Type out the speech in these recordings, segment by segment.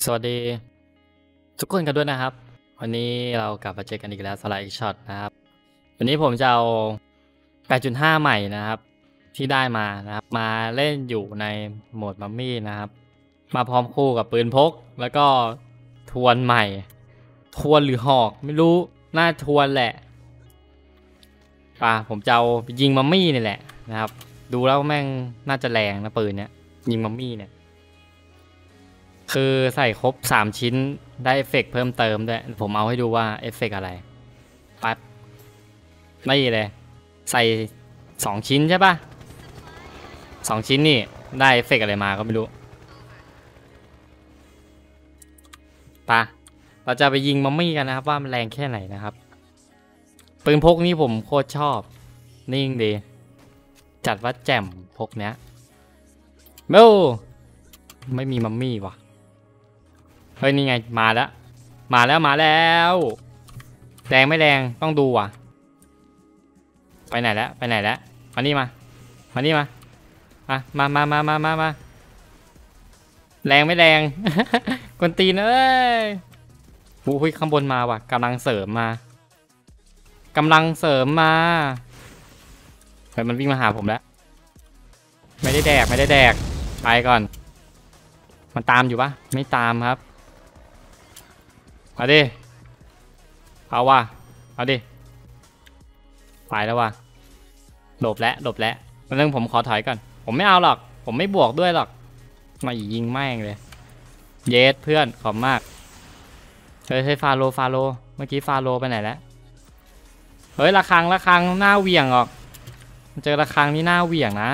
สวัสดีทุกคนกันด้วยนะครับวันนี้เรากลับมาเจอกันอีกแล้วสไลด์ช็อตนะครับวันนี้ผมจะเอา 8.5 ใหม่นะครับที่ได้มานะครับมาเล่นอยู่ในโหมดมัมมี่นะครับมาพร้อมคู่กับปืนพกแล้วก็ทวนใหม่ทวนหรือหอกไม่รู้น่าทวนแหละผมจะเอายิงมัมมี่นี่แหละนะครับดูแล้วแม่งน่าจะแรงนะปืนเนี้ยยิงมัมมี่เนี่ยคือใส่ครบ3ชิ้นได้เอฟเฟกเพิ่มเติมด้วยผมเอาให้ดูว่าเอฟเฟกอะไรปั๊บไม่เลยใส่2ชิ้นใช่ปะ2ชิ้นนี่ได้เอฟเฟกอะไรมาก็ไม่รู้เราจะไปยิงมัมมี่กันนะครับว่ามันแรงแค่ไหนนะครับปืนพกนี้ผมโคตรชอบนิ่งดีจัดว่าแจ่มพกเนี้ยไม่มีมัมมี่ว่ะเฮ้ยนี่ไงมาแล้วแรงไม่แรงต้องดูว่ะไปไหนแล้วมานี่มาแรงไม่แรง กวนตีนเอ้ยหุ้ยข้างบนมาว่ะกำลังเสริมมาเฮ้ยมันวิ่งมาหาผมแล้วไม่ได้แดกไปก่อนมันตามอยู่ปะไม่ตามครับเอาดิเอาดิไปแล้วว่ะหลบแล้วเรื่องผมขอถอยก่อนผมไม่เอาหรอกผมไม่บวกด้วยหรอกมายิงแม่งเลยเยสเพื่อนขอบมากเฮ้ยฟาโลเมื่อกี้ฟาโลไปไหนแล้วเฮ้ยระฆังหน้าเหวี่ยงออกเจอระฆังนี่หน้าเหวี่ยงนะ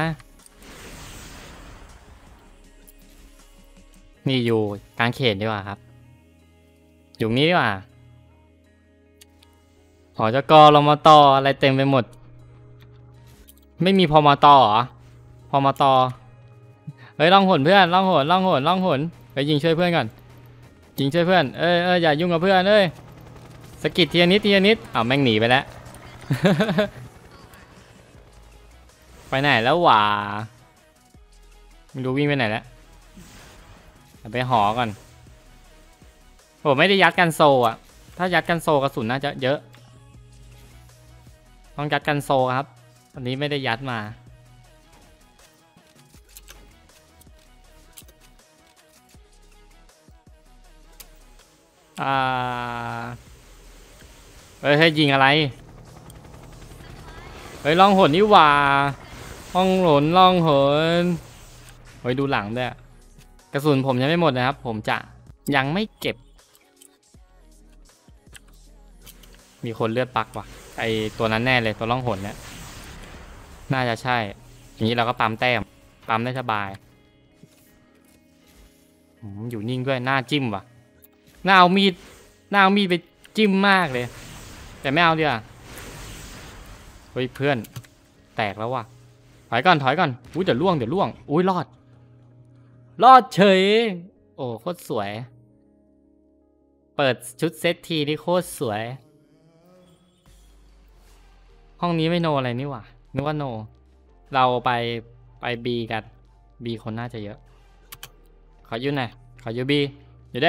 นี่อยู่กลางเขตดีกว่าครับอยู่นี้ดีกว่าหอจกรมตอะไรเต็มไปหมดไม่มีพมตเหรอพมตเฮ้ยล่องหนเพื่อนล่องหนไปยิงช่วยเพื่อนก่อนยิงช่วยเพื่อนอย่ายุ่งกับเพื่อนสกิดทีละนิดแม่งหนีไปแล้ว ไปไหนแล้ววะไม่รู้วิ่งไปไหนแล้วไปหอก่อนโอ้ไม่ได้ยัดกันโซอ่ะถ้ายัดกันโซกระสุนน่าจะเยอะต้องยัดกันโซครับอันนี้ไม่ได้ยัดมาเฮ้ยยิงอะไรเฮ้ยล่องหนนี่ว่าล่องหนเฮ้ยดูหลังด้วยกระสุนผมยังไม่หมดนะครับผมจะยังไม่เก็บมีคนเลือดปักว่ะไอตัวนั้นแน่เลยตัวล่องหนเนี่ยน่าจะใช่อย่างนี้เราก็ปั๊มแต้มปั๊มได้สบายอยู่นิ่งด้วยหน้าจิ้มว่ะหน้าเอามีดไปจิ้มมากเลยแต่ไม่เอาดีกว่าเฮ้ยเพื่อนแตกแล้วว่ะถอยก่อนอุ้ยเดี๋ยวล่วงอุ้ยรอดเฉยโอ้โคตรสวยเปิดชุดเซตทีนี่โคตรสวยห้องนี้ไม่โนอะไรนี่หว่านึกว่าโนเราไปบีกันบีคนน่าจะเยอะขอยืนหน่อยขอยูบีอยู่ได้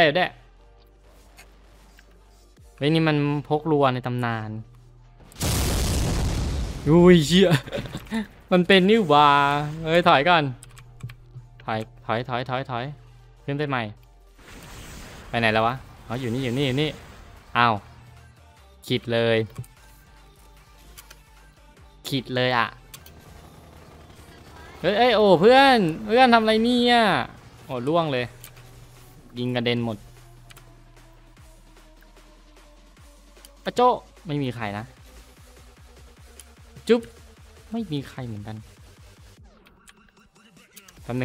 เฮ้ยนี่มันพกรัวในตำนานอุ้ยเชี่ย มันเป็นนี่หว่าเฮ้ยถอยก่อนถอยขึ้นไปใหม่ไปไหนแล้ววะอ๋ออยู่นี่อ้าวขิดเลยอ่ะเฮ้ยโอ้เพื่อนทำอะไรเนี่ยโอ้ล่วงเลยยิงกระเด็นหมดปะโจไม่มีใครนะจุ๊บไม่มีใครเหมือนกันแป๊บนึง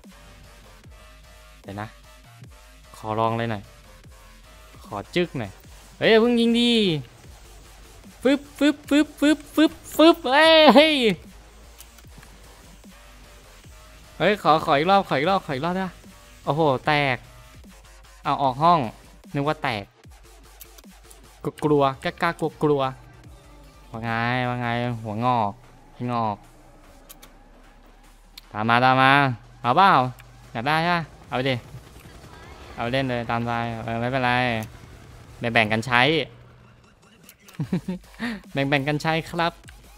เดี๋ยวนะขอลองเลยหน่อยขอจึ๊กหน่อยเฮ้ยเพิ่งยิงดีฟึบเฮ้ยขออีกรอบได้โอ้โหแตกเอาออกห้องนึกว่าแตกกลัวกล้ากลัวว่าไงหัวงอกตามมาเอาเปล่าอยากได้ใช่เอาไปดิเอาเล่นเลยตามใจไม่เป็นไรแบ่งกันใช้ แบ่งกันใช้ครับ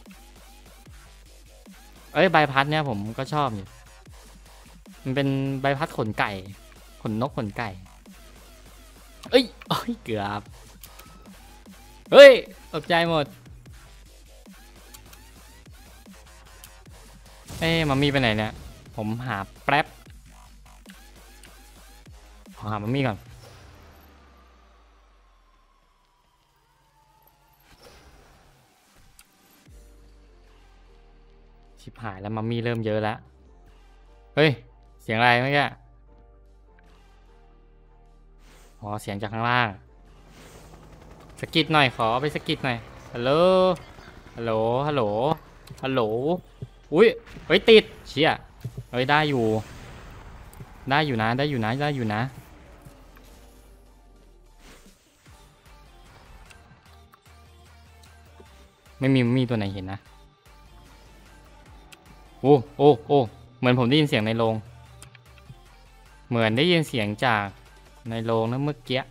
เอ้ยใบพัดเนี่ยผมก็ชอบอยู่มันเป็นใบพัดขนไก่ขนนกขนไก่เอ้ยโอ้ยเกือบเฮ้ยตกใจหมดเอ้มัมมี่ไปไหนเนี่ยผมหาแป๊บหามัมมี่ก่อนชิบหายแล้วมัมมี่เริ่มเยอะแล้วเฮ้ยเสียงอะไรเมื่อกี้อ๋อเสียงจากข้างล่างสกิดหน่อยขอไปสกิดหน่อยฮัลโหลฮัลโหลฮัลโหลฮัลโหลอุ้ยเฮ้ยติดเชี่ยเฮ้ยได้อยู่ได้อยู่นะได้อยู่นะได้อยู่นะไม่มีตัวไหนเห็นนะโอ้โอ้โอ้เหมือนผมได้ยินเสียงในโรงเหมือนได้ยินเสียงจากในโรงนะเมื่อกี้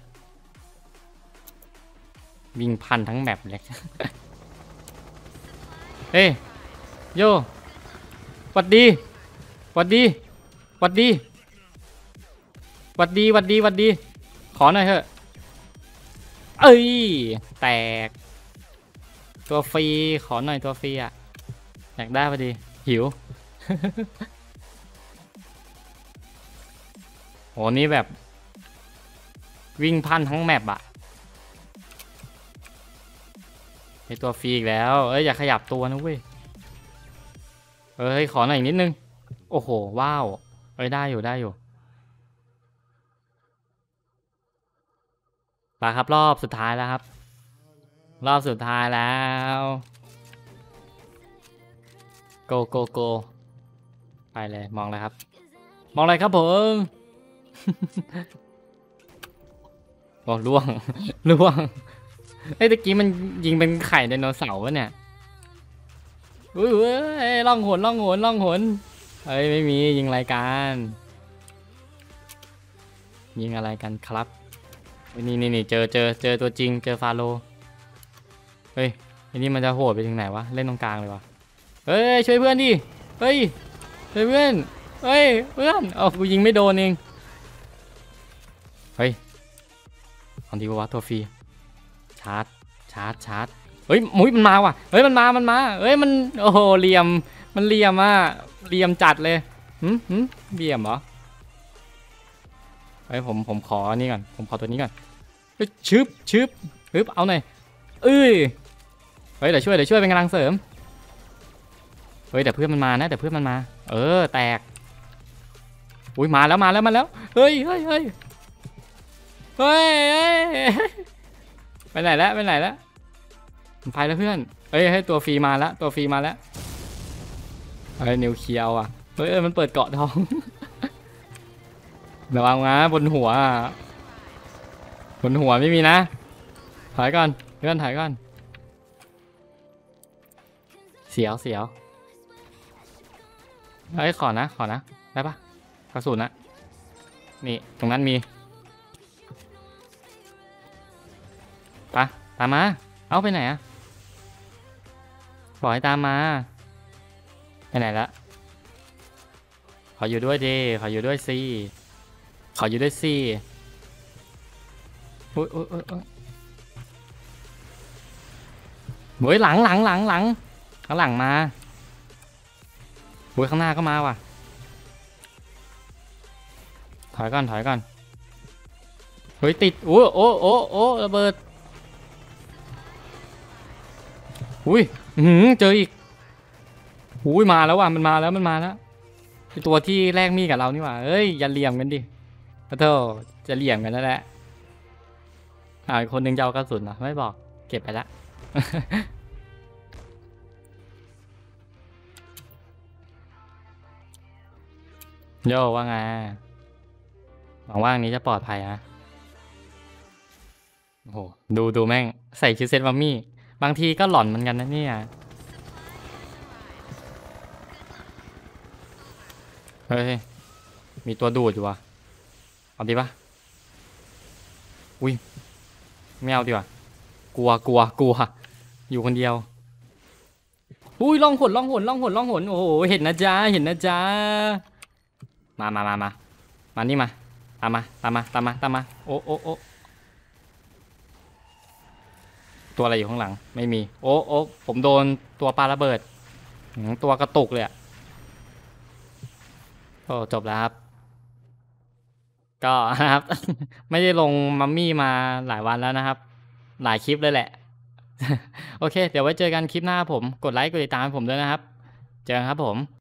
วิ่งพันทั้งแมปเลย เฮ้ยโยหวัดดีหวัดดีหวัดดีหวัดดีหวัดดีหวัดดีขอหน่อยเถอะเอ้ยแตกตัวฟรีขอหน่อยตัวฟรีอ่ะอยากได้พอดีหิว โหนี่แบบวิ่งพันทั้งแมปอะไอตัวฟรีอีกแล้วเอ้ยอย่าขยับตัวนะเว้ยเอ้ยขอหน่อยอีกนิดนึงโอ้โหว้าวเอ้ยได้อยู่ได้อยู่ไปครับรอบสุดท้ายแล้วครับรอบสุดท้ายแล้วโกโกโกไปเลยมองเลยครับมองอะไรครับผม โอ้ล่วง ล่วงไอ้ตะกี้มันยิงเป็นไข่ไดโนเสาร์วะเนี่ยอุ้ยล่องหนล่องหนล่องหนเอ้ยไม่มียิงรายการยิงอะไรกันครับนี่เจอตัวจริงเจอฟาโลเฮ้ยอันนี้มันจะโหดไปถึงไหนวะเล่นตรงกลางเลยวะเฮ้ยช่วยเพื่อนดิเฮ้ยช่วยเพื่อนเฮ้ยเพื่อนเอากูยิงไม่โดนเองเฮ้ยตอนที่ว่าตัวฟรีชาร์จเฮ้ยมุ้ยมันมาว่ะเฮ้ยมันมาเฮ้ยมันโอ้โหเหลี่ยมมันเหลี่ยมอ่ะเหลี่ยมจัดเลยเหลี่ยมเหรอเฮ้ยผมขอนี่ก่อนผมขอตัวนี้ก่อนเฮ้ยชึบเอาหน่อยเอ้ยเฮ้ยเดี๋ยวช่วยเป็นกำลังเสริมเฮ้ยแต่เพื่อนมันมานะแตกอุ้ยมาแล้วเฮ้ยไปไหนแล้วไปแล้วเพื่อนเฮ้ยให้ตัวฟรีมาแล้วเฮ้ยนิวเคลียร์อ่ะเฮ้ยมันเปิดเกาะทอง ระวังนะบนหัวไม่มีนะถอยก่อนเพื่อนถอยก่อนเสียวเฮ้ยขอนะได้ปะกระสุนนะนี่ตรงนั้นมีปะตามมาเอาไปไหนอะบอกให้ตามมาไปไหนละขออยู่ด้วยดิขออยู่ด้วยสิอุ้ยโว้ยหลังข้างหลังมาโว้ยข้างหน้าก็มาว่ะถอยก่อนเฮ้ยติดโอ้ระเบิดอุ้ยเจออีกอุ้ยมาแล้วว่ะมันมาแล้วไอตัวที่แลกมีดกับเรานี่ว่ะเอ้ยอย่าเหลี่ยมกันดิขอโทษจะเหลี่ยมกันแล้วแหละคนหนึ่งจะเอากระสุนเหรอไม่บอกเก็บไปละ โย่ว่าไงหวังว่าอันนี้จะปลอดภัยนะโอ้โหดูแม่งใส่ชุดเซตมัมมี่บางทีก็หลอนเหมือนกันนะเนี่ยเฮ้ยมีตัวดูดอยู่วะเอาดีปะอุ้ยไม่เอาดีกว่ากลัวกลัวกลัวอยู่คนเดียวอุ้ยล่องหนล่องหนล่องหนล่องหนโอ้โหเห็นนะจ๊ะเห็นนะจ๊ะมานี่มาตามมาตามมาตามมาตามมาโอ้โอ้โอ้ตัวอะไรอยู่ข้างหลังไม่มีโอ้โอ้ผมโดนตัวปาระเบิดตัวกระตุกเลยอะโอ้จบแล้วครับก็นะครับไม่ได้ลงมัมมี่มาหลายวันแล้วนะครับหลายคลิปเลยแหละโอเคเดี๋ยวไว้เจอกันคลิปหน้าผมกดไลค์กดติดตามให้ผมด้วยนะครับเจอกันครับผม